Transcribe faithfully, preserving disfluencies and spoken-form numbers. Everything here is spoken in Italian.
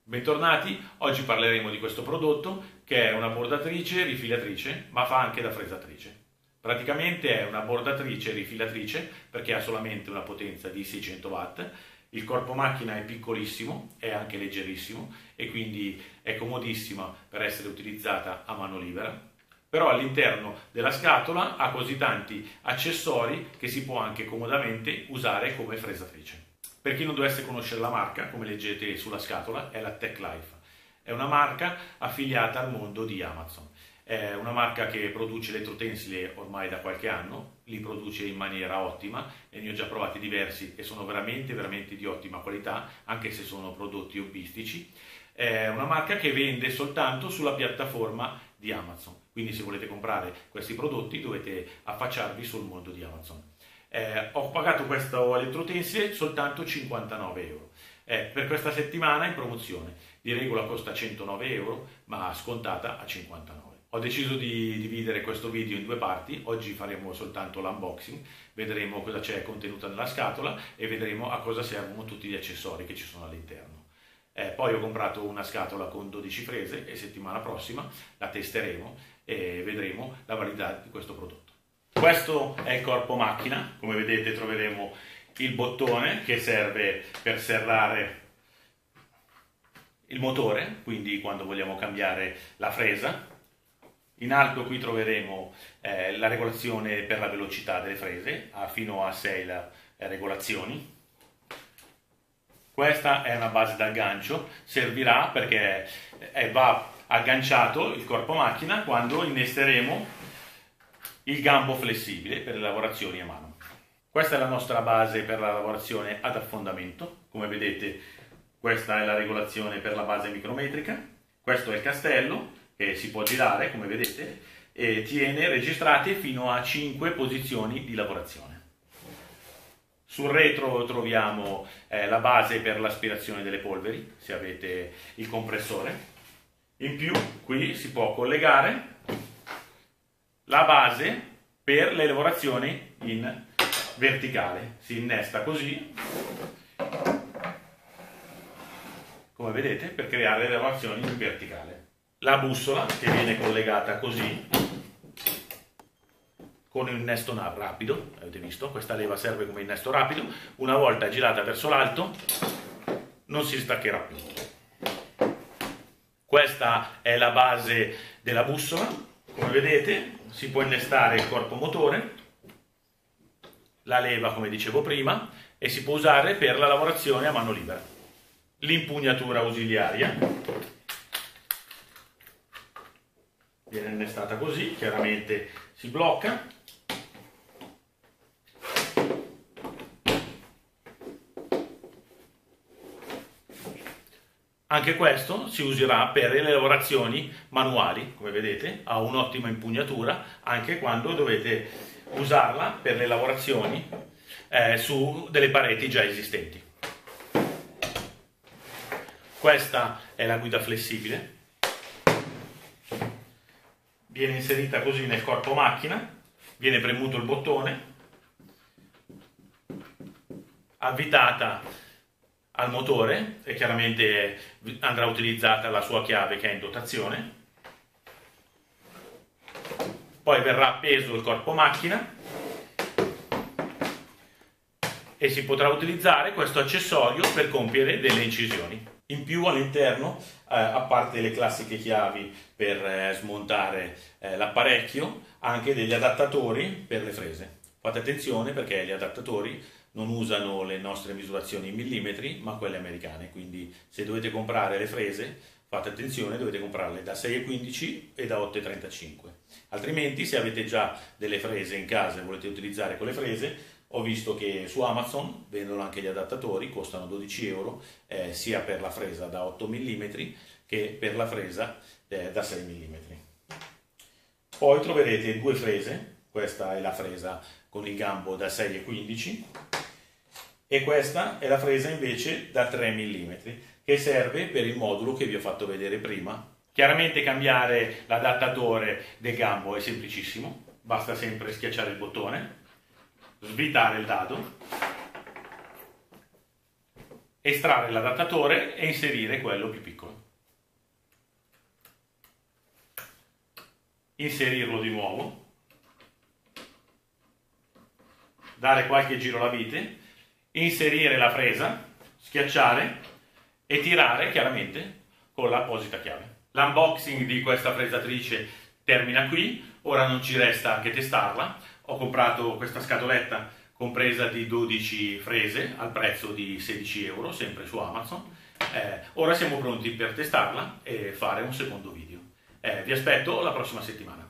Bentornati, oggi parleremo di questo prodotto che è una bordatrice rifilatrice ma fa anche da fresatrice. Praticamente è una bordatrice rifilatrice perché ha solamente una potenza di seicento watt, il corpo macchina è piccolissimo, è anche leggerissimo e quindi è comodissima per essere utilizzata a mano libera, però all'interno della scatola ha così tanti accessori che si può anche comodamente usare come fresatrice. Per chi non dovesse conoscere la marca, come leggete sulla scatola, è la TechLife. È una marca affiliata al mondo di Amazon. È una marca che produce elettrotensili ormai da qualche anno, li produce in maniera ottima e ne ho già provati diversi e sono veramente, veramente di ottima qualità, anche se sono prodotti hobbistici. È una marca che vende soltanto sulla piattaforma di Amazon, quindi se volete comprare questi prodotti dovete affacciarvi sul mondo di Amazon. Eh, ho pagato questo elettrotensile soltanto cinquantanove euro. Eh, per questa settimana in promozione, di regola costa centonove euro, ma scontata a cinquantanove. Ho deciso di dividere questo video in due parti. Oggi faremo soltanto l'unboxing, vedremo cosa c'è contenuta nella scatola e vedremo a cosa servono tutti gli accessori che ci sono all'interno. Eh, poi ho comprato una scatola con dodici frese e settimana prossima la testeremo e vedremo la validità di questo prodotto. Questo è il corpo macchina, come vedete troveremo il bottone che serve per serrare il motore, quindi quando vogliamo cambiare la fresa. In alto qui troveremo eh, la regolazione per la velocità delle frese, ha fino a sei la, eh, regolazioni. Questa è una base d'aggancio, servirà perché eh, va agganciato il corpo macchina quando innesteremo il gambo flessibile per le lavorazioni a mano. Questa è la nostra base per la lavorazione ad affondamento. Come vedete questa è la regolazione per la base micrometrica. Questo è il castello che si può girare, come vedete, e tiene registrate fino a cinque posizioni di lavorazione. Sul retro troviamo eh, la base per l'aspirazione delle polveri, se avete il compressore. In più qui si può collegare la base per le lavorazioni in verticale. Si innesta così, come vedete, per creare le lavorazioni in verticale. La bussola che viene collegata così, con un innesto rapido, avete visto? Questa leva serve come innesto rapido. Una volta girata verso l'alto non si staccherà più. Questa è la base della bussola. Come vedete si può innestare il corpo motore, la leva come dicevo prima, e si può usare per la lavorazione a mano libera. L'impugnatura ausiliaria viene innestata così, chiaramente si blocca. Anche questo si userà per le lavorazioni manuali, come vedete, ha un'ottima impugnatura anche quando dovete usarla per le lavorazioni eh, su delle pareti già esistenti. Questa è la guida flessibile, viene inserita così nel corpo macchina, viene premuto il bottone, avvitata al motore e chiaramente andrà utilizzata la sua chiave che è in dotazione. Poi verrà appeso il corpo macchina e si potrà utilizzare questo accessorio per compiere delle incisioni. In più all'interno, eh, a parte le classiche chiavi per eh, smontare eh, l'apparecchio, anche degli adattatori per le frese. Fate attenzione perché gli adattatori non usano le nostre misurazioni in millimetri ma quelle americane, quindi se dovete comprare le frese fate attenzione, dovete comprarle da sei e quindici e da otto e trentacinque, altrimenti se avete già delle frese in casa e volete utilizzare quelle frese, ho visto che su Amazon vendono anche gli adattatori, costano dodici euro eh, sia per la fresa da otto millimetri che per la fresa eh, da sei millimetri. Poi troverete due frese, questa è la fresa con il gambo da sei e quindici e questa è la fresa invece da tre millimetri che serve per il modulo che vi ho fatto vedere prima. Chiaramente cambiare l'adattatore del gambo è semplicissimo, basta sempre schiacciare il bottone, svitare il dado estrarre l'adattatore e inserire quello più piccolo. Inserirlo di nuovo, dare qualche giro alla vite, inserire la fresa, schiacciare e tirare chiaramente con l'apposita chiave. L'unboxing di questa fresatrice termina qui, ora non ci resta che testarla. Ho comprato questa scatoletta compresa di dodici frese al prezzo di sedici euro, sempre su Amazon. Eh, ora siamo pronti per testarla e fare un secondo video. Eh, vi aspetto la prossima settimana.